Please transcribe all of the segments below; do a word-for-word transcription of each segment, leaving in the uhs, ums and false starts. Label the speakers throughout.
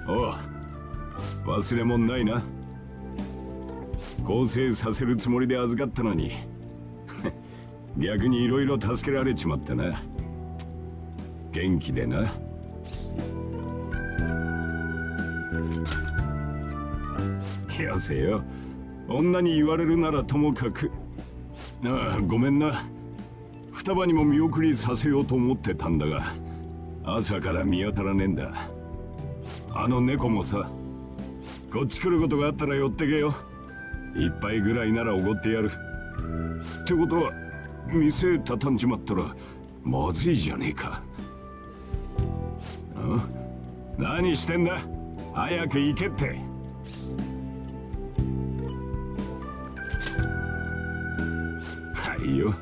Speaker 1: おう、忘れ物ないな。更生させるつもりで預かったのに逆にいろいろ助けられちまったな。元気でな。よせよ、女に言われるならともかく。ああ、ごめんな。双葉にも見送りさせようと思ってたんだが、朝から見当たらねえんだ。あの猫もさ、こっち来ることがあったら寄ってけよ。一杯ぐらいならおごってやる。ってことは店畳んじまったらまずいじゃねえか。あ、何してんだ、早く行けって。はいよ。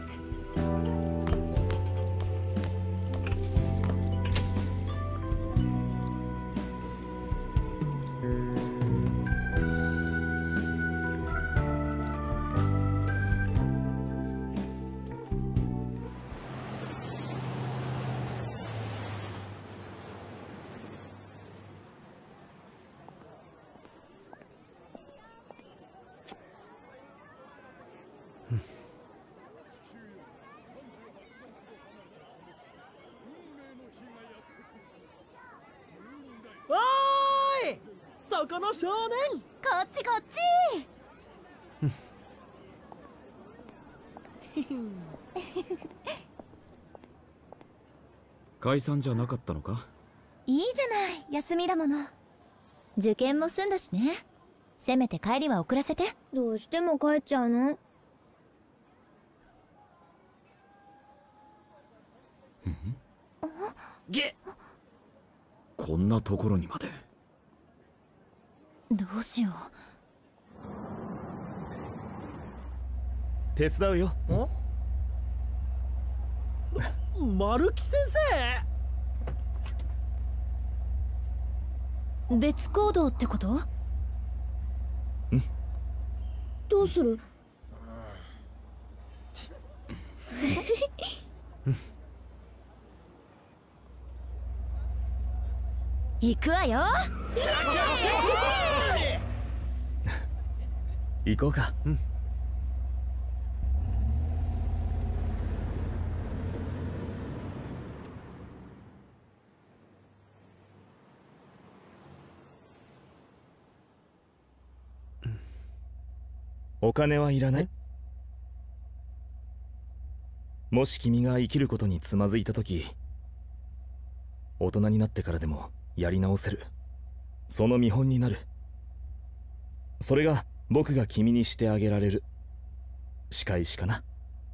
Speaker 2: そこの少年、
Speaker 3: こっちこっち
Speaker 4: 解散じゃなかったのか。
Speaker 3: いいじゃない、休みだもの。受験も済んだしね。せめて帰りは遅らせて。
Speaker 5: どうしても帰っちゃうの？
Speaker 4: げっ、こんなところにまで。
Speaker 3: どうしよ
Speaker 6: う。手伝うよ。
Speaker 2: ん？丸木先
Speaker 3: 生。別行動ってこと？
Speaker 5: うん。どうする？
Speaker 3: 行くわよ。
Speaker 6: 行こうか。うん。お金はいらない。もし君が生きることにつまずいた時、大人になってからでもやり直せる。その見本になる。それが僕が君にしてあげられる仕返しかな。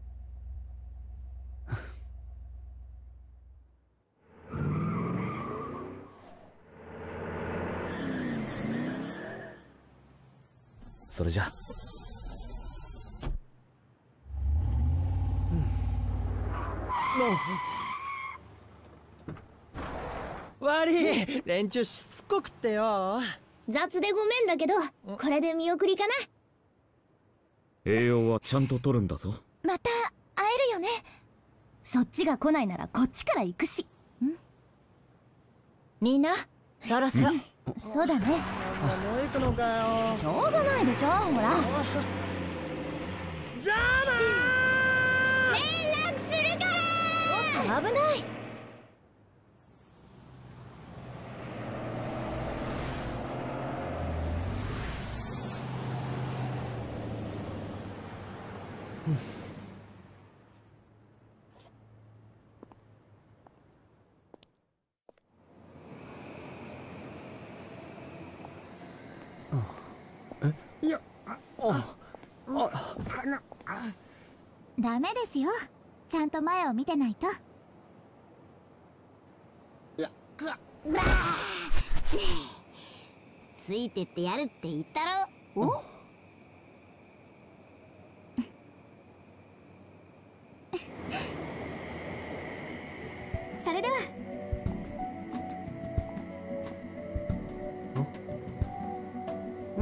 Speaker 6: それじゃ。
Speaker 2: 悪い、連中しつこくってよ。
Speaker 5: 雑でごめんだけど、これで見送りかな。
Speaker 4: 栄養はちゃんと取るんだぞ。
Speaker 3: また会えるよね。そっちが来ないならこっちから行くし。ん？みんなそろそろ。そうだね。
Speaker 2: もう行くのかよ。
Speaker 3: しょうがないでしょ、ほら。
Speaker 2: じゃあなー。
Speaker 5: 連絡するから。
Speaker 3: 危ない。
Speaker 5: いや、あ、あ、あ、ダメですよ。ちゃんと前を見てないと。いや、くわ、ついてってやるって言ったろ。お？それでは。うん。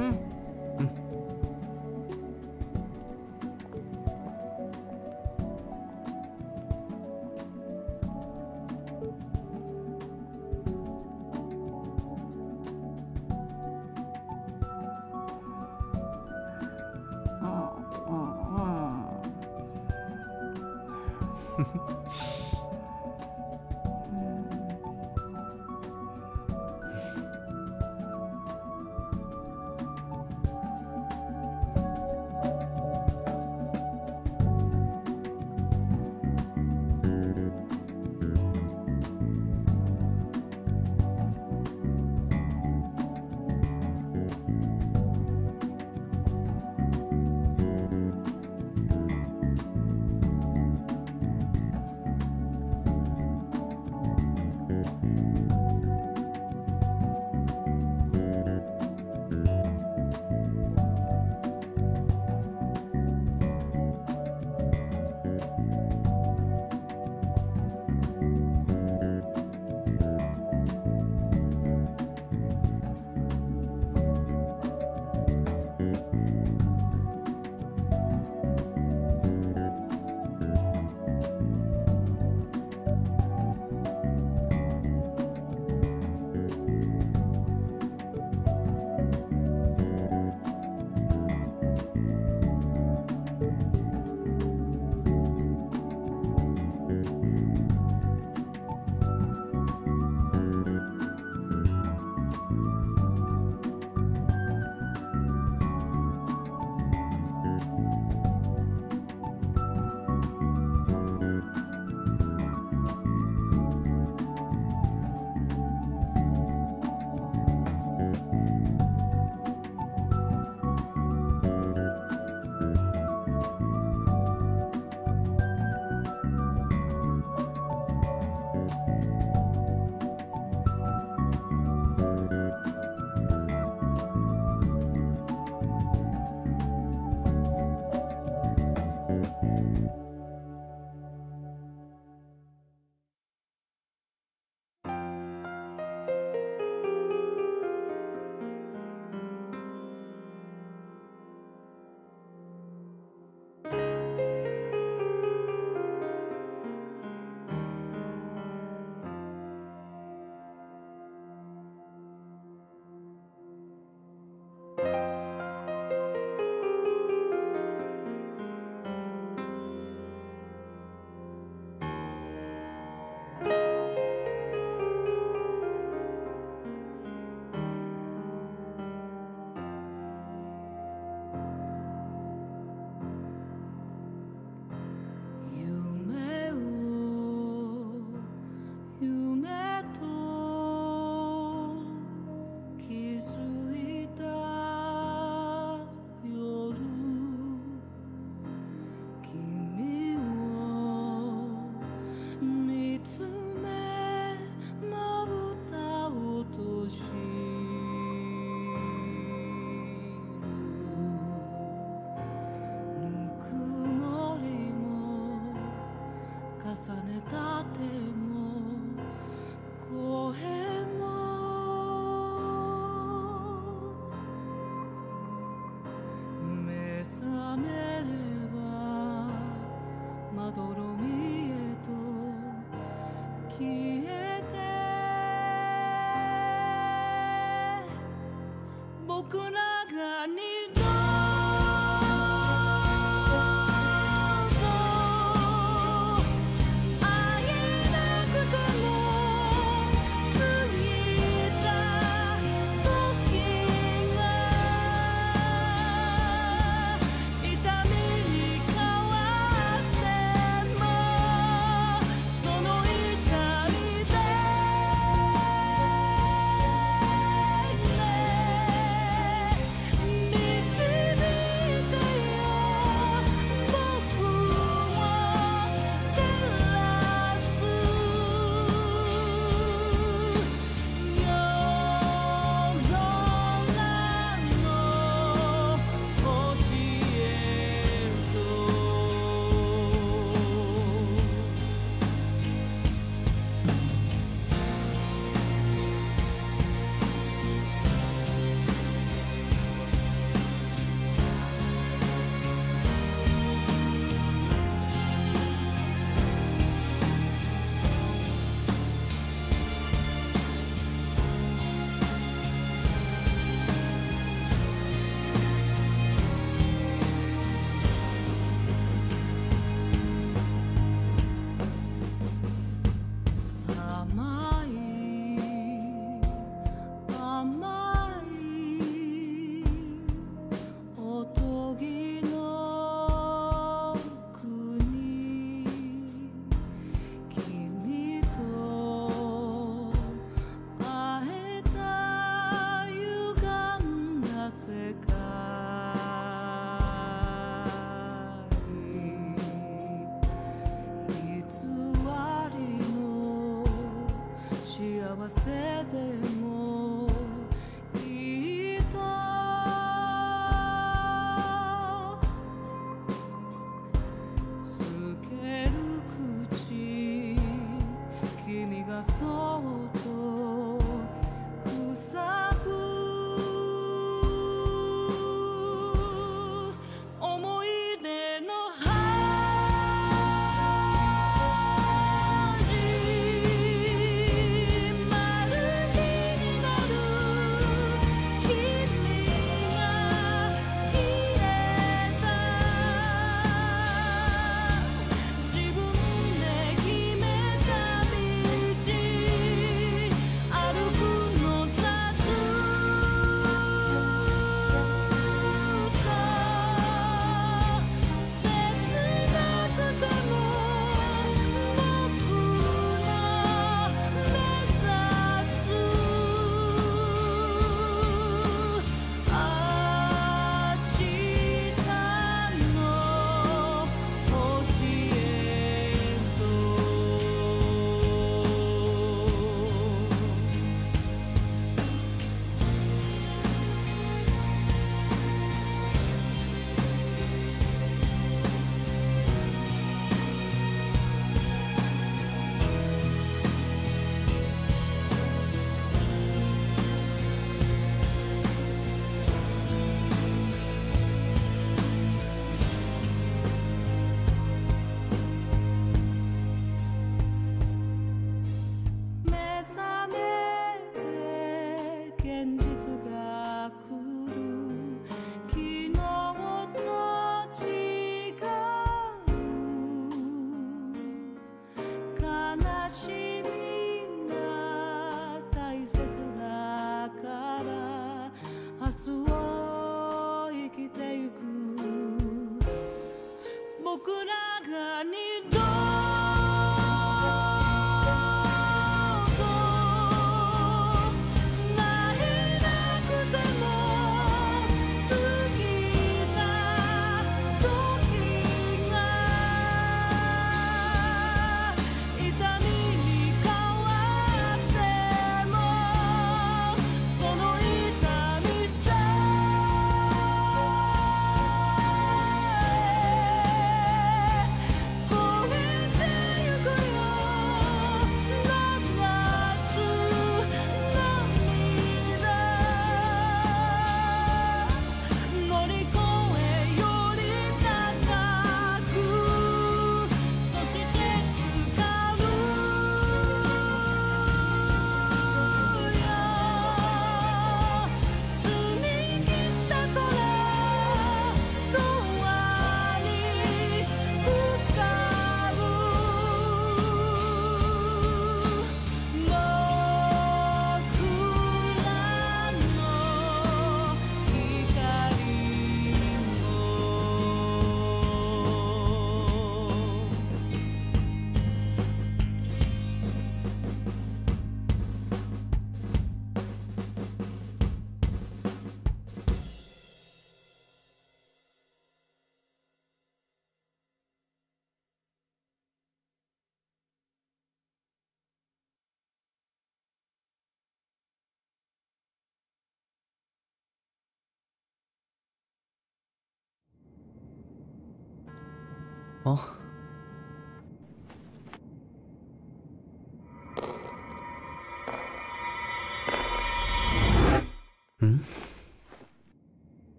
Speaker 4: あ